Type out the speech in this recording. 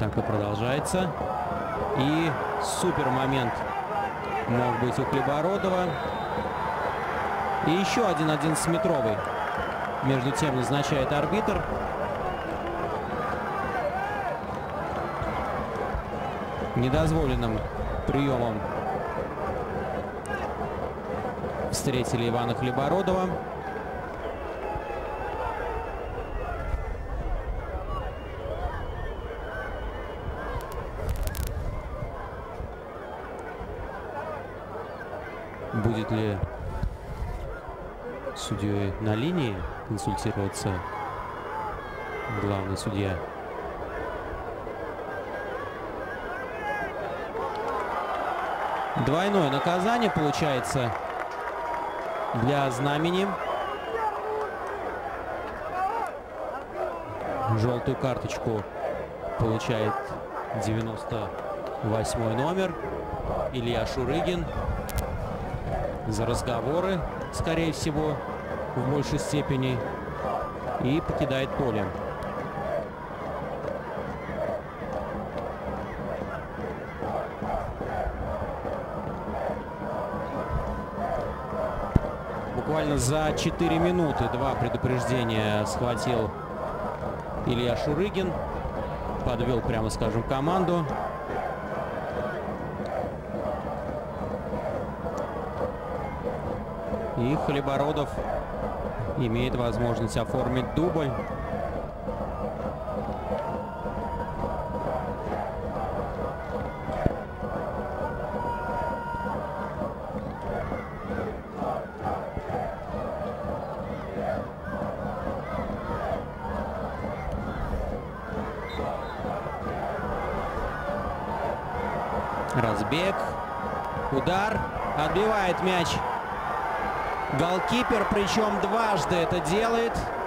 Так и продолжается. И супер момент мог быть у Хлебородова. И еще один 11-метровый. Между тем назначает арбитр. Недозволенным приемом встретили Ивана Хлебородова. Будет ли судьей на линии консультироваться главный судья? Двойное наказание получается для Знамени. Желтую карточку получает 98-й номер Илья Шурыгин за разговоры, скорее всего, в большей степени, и покидает поле. Буквально за 4 минуты 2 предупреждения схватил Илья Шурыгин. Подвел, прямо скажем, команду. И Хлебородов имеет возможность оформить дубль. Разбег, удар, отбивает мяч голкипер, причем дважды это делает.